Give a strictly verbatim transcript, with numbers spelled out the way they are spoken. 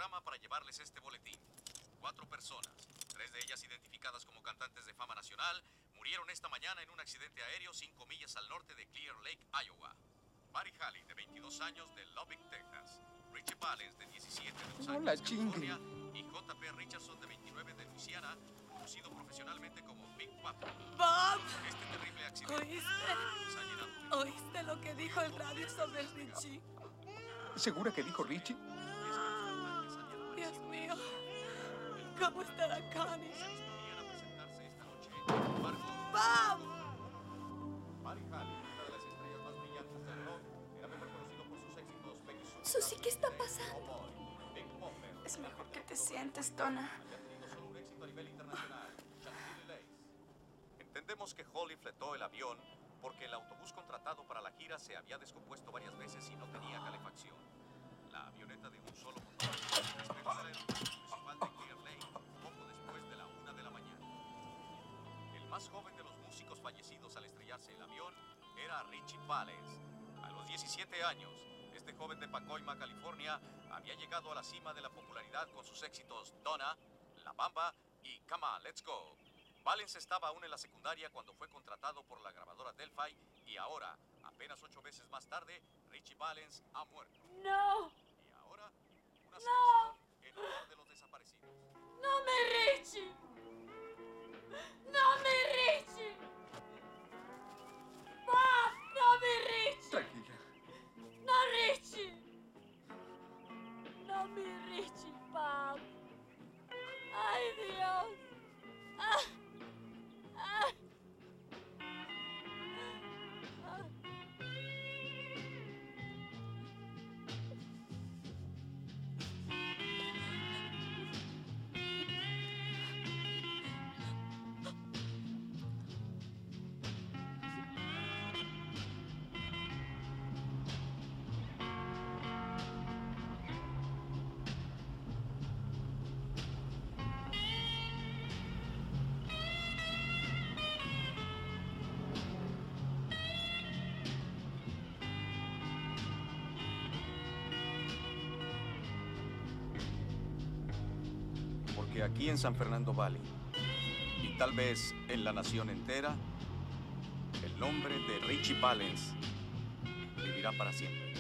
llama para llevarles este boletín. Cuatro personas, tres de ellas identificadas como cantantes de fama nacional, murieron esta mañana en un accidente aéreo cinco millas al norte de Clear Lake, Iowa. Buddy Holly, de veintidós años, de Lubbock, Texas. Richie Valens, de diecisiete, de Los No la Ángeles, California. chingue. Y J P Richardson, de veintinueve, de Luisiana, conocido profesionalmente como Big Papa. ¡Bob! Este terrible accidente ¿Oíste? nos ha llenado de... ¿Oíste lo que dijo el radio sobre Richie? ¿Segura que dijo Richie? Dios mío. ¿Cómo estará Connie? Se disponían a presentarse esta noche. Sin embargo, ¡Bob! Buddy Holly, una de las estrellas más brillantes del rock, era mejor conocido por sus éxitos Peggy Sue, Susie, ¿qué está pasando? Cowboy, Big Popper. Es mejor que te sientes, Donna. Ya ha tenido solo un éxito a nivel internacional, Chantilly Lace. Entendemos que Holly fletó el avión porque el autobús contratado para la gira se había descompuesto varias veces y no tenía calefacción. La avioneta de un solo motor despegó del aeropuerto municipal de Clear Lake poco después de la una de la mañana. El más joven de los músicos fallecidos al estrellarse el avión era Richie Valens. A los diecisiete años, este joven de Pacoima, California, había llegado a la cima de la popularidad con sus éxitos Donna, La Bamba y Come On, Let's Go. Valens estaba aún en la secundaria cuando fue contratado por la grabadora Delphi y ahora, apenas ocho meses más tarde, Richie Valens ha muerto. No, Y ahora, una sección en honor de los desaparecidos. no me Richie. No me Richie. Bob, no me Richie. Tranquila. No Richie. No me Richie, Bob. Ay, Dios. Ah. Ah. Ah. Porque aquí en San Fernando Valley, y tal vez en la nación entera, el nombre de Richie Valens vivirá para siempre.